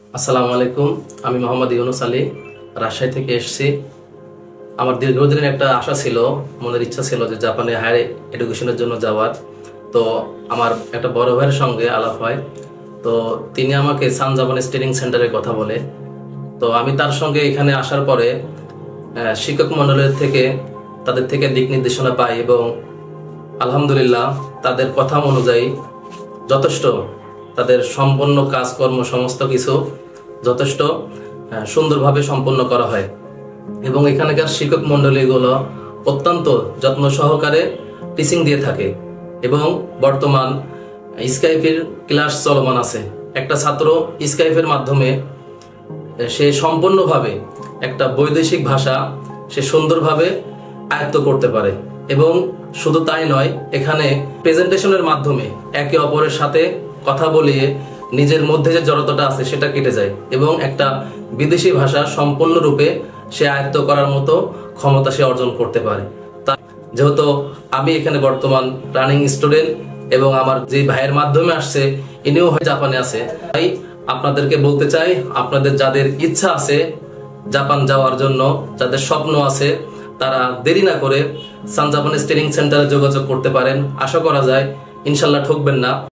আসসালামু আলাইকুম। আমি মোহাম্মদ ইউনুস আলী, রাজশাহী থেকে এসেছি। আমার দীর্ঘদিনের একটা আশা ছিল, মনের ইচ্ছা ছিল যে জাপানে হায়ার এডুকেশনের জন্য যাওয়ার। তো আমার একটা বড় ভাইয়ের সঙ্গে আলাপ হয়। তো তিনি আমাকে সান জাপানিজ ট্রেনিং সেন্টারের কথা বলে। তো আমি তার সঙ্গে এখানে আসার পরে শিক্ষক মণ্ডলের থেকে তাদের থেকে দিক নির্দেশনা পাই এবং আলহামদুলিল্লাহ তাদের কথা অনুযায়ী যথেষ্ট তাদের সম্পূর্ণ কাজকর্ম সমস্ত কিছু যথেষ্ট সুন্দরভাবে সম্পন্ন করা হয় এবং এখানকার শিক্ষক মণ্ডলীগুলো অত্যন্ত যত্ন সহকারে টিচিং দিয়ে থাকে এবং বর্তমান স্কাইপের ক্লাস চলমান আছে। একটা ছাত্র স্কাইপের মাধ্যমে সে সম্পূর্ণভাবে একটা বৈদেশিক ভাষা সে সুন্দরভাবে আয়ত্ত করতে পারে এবং শুধু তাই নয়, এখানে প্রেজেন্টেশনের মাধ্যমে একে অপরের সাথে কথা বলিয়ে নিজের মধ্যে যে জড়তাটা আছে সেটা কেটে যায় এবং একটা বিদেশি ভাষা সম্পূর্ণরূপে সে আয়ত্ত করার মতো ক্ষমতা সে অর্জন করতে পারে। যেহেতু আমি এখানে বর্তমান রানিং স্টুডেন্ট এবং আমার যে ভাইয়ের মাধ্যমে আসছে ইনিও জাপানে আছে, তাই আপনাদেরকে বলতে চাই, আপনাদের যাদের ইচ্ছা আছে জাপান যাওয়ার জন্য, যাদের স্বপ্ন আছে, তারা দেরি না করে সান জাপানিজ ট্রেনিং সেন্টারে যোগাযোগ করতে পারেন। আশা করা যায় ইনশাল্লাহ ঠকবেন না।